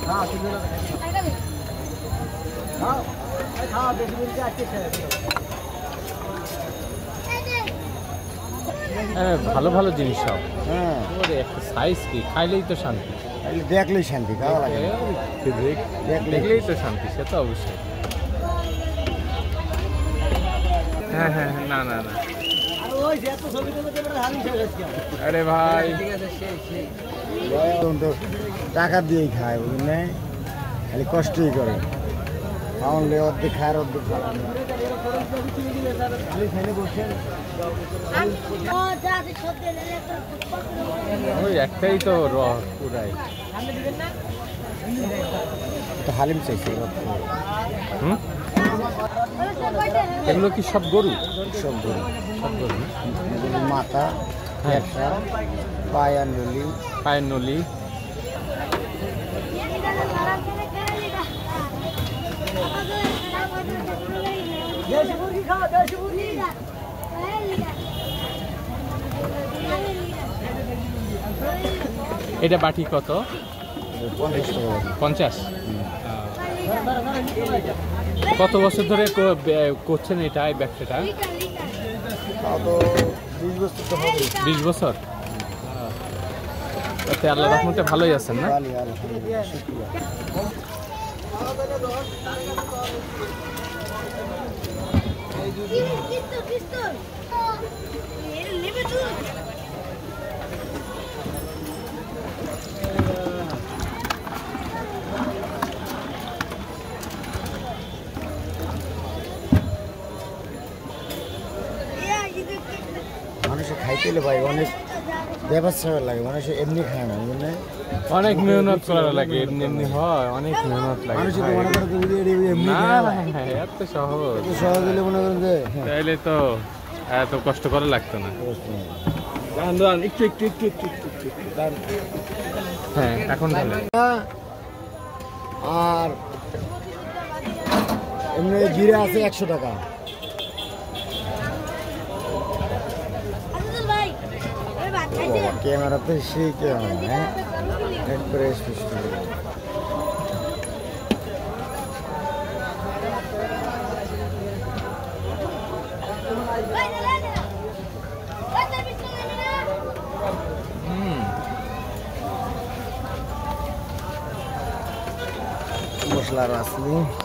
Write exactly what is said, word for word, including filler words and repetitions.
ভালো ভালো জিনিস সব। হ্যাঁ, একটা সাইজ কি, খাইলেই তো শান্তি, দেখলেই শান্তি, খাওয়া লাগে দেখলেই তো শান্তি, সে তো অবশ্যই। হ্যাঁ হ্যাঁ হ্যাঁ, না না না, আরে ভাই টাকা দিয়েই খায়, বুঝলেন, খালি কষ্টই করে, খাওয়ালে অর্ধেক খায় অর্ধেক ওই একটাই তো র পুরাই। হালিম চাইছে। হুম, এগুলো কি সব গরু? সব গরু, সব গরু, মাথা, হ্যাঁ, পায়ের নলি, পায়ের নলি। এটা বাটি কত? পঞ্চাশ। কত বছর ধরে করছেন এটা, এই ব্যবসাটা? বিশ বছর। তাতে আল্লাহ রহমতে ভালোই আছেন না? মানুষে খাইতে ভাই অনেক ব্যবস্থা লাগে, মানুষ এমনি খায় না, বুঝলে, অনেক মেহনত করা লাগে, এমনি এমনি হয়, অনেক মেহনত লাগে। মানুষ তো মনে করে এমনি না না, এত সহজ, এত সহজ হলে মনে করেন যে তাইলে তো এত কষ্ট করে লাগতো না। একটু একটু একটু একটু একটু হ্যাঁ, এখন ভালো। আর এমনি জিরা আছে একশো টাকা। ক্যামেরাতে সেই ক্যামেরা, হ্যাঁ, একবারে স্পষ্ট। মশলার আসলি